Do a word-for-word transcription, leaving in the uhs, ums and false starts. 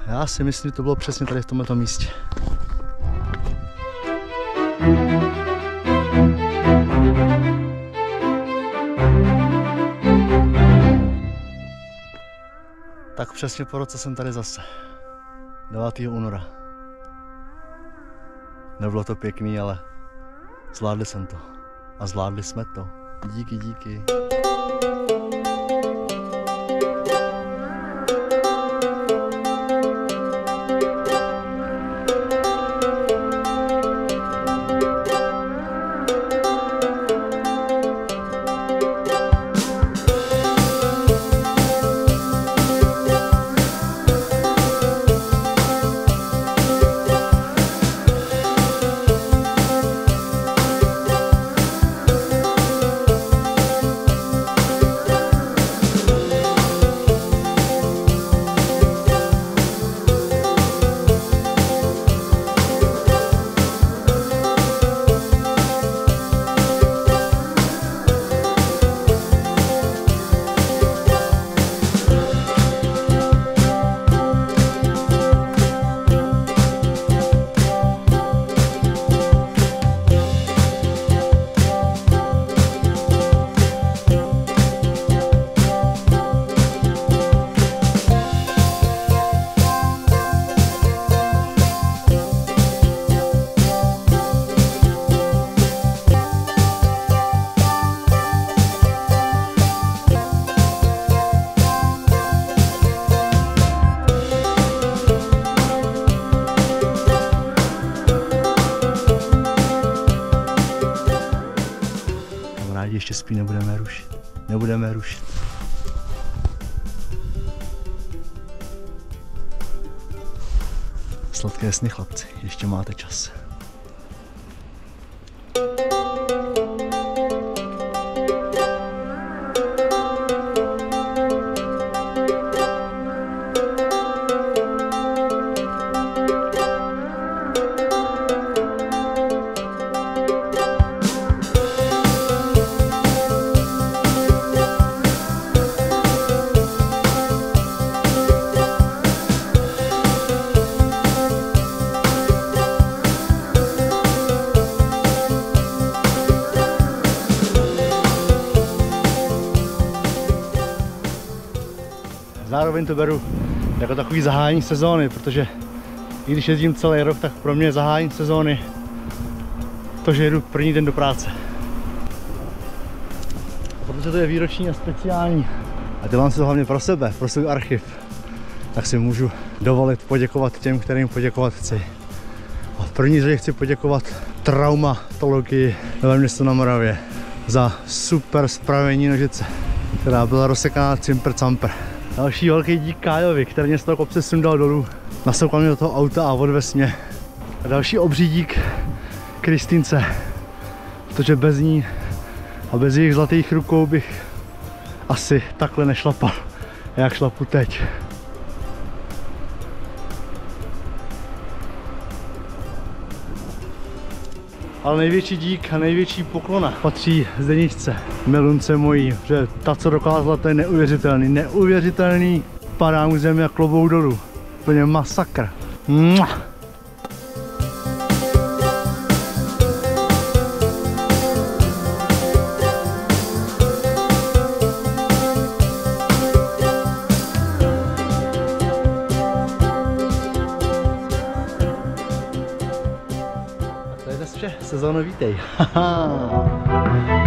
Já si myslím, že to bylo přesně tady v tomto místě. Tak přesně po roce jsem tady zase. devátého února. Nebylo to pěkný, ale zvládli jsem to. A zvládli jsme to. Díky, díky. Ještě spí, nebudeme rušit. Nebudeme rušit. Sladké sny, chlapci, ještě máte čas. Zároveň to beru jako takový zahájení sezóny, protože i když jezdím celý rok, tak pro mě je zahájení sezóny to, že jedu první den do práce. A protože to je výroční a speciální a dělám si to hlavně pro sebe, pro svůj archiv, tak si můžu dovolit poděkovat těm, kterým poděkovat chci. A v první řadě chci poděkovat traumatologii Nové Město na Moravě za super spravení nožice, která byla rozsekaná cimper camper. Další velký dík Kájovi, který mě z toho kopce sundal dolů, nasoukal mě do toho auta a odvez mě. A další obří dík Kristýnce, protože bez ní a bez jejich zlatých rukou bych asi takhle nešlapal, jak šlapu teď. Ale největší dík a největší poklona patří Zdeničce, milunce mojí, že ta, co dokázala, to je neuvěřitelný, neuvěřitelný, padá mu zemi a klobouk dolů, úplně masakr. Mua. Sezóno, vítej.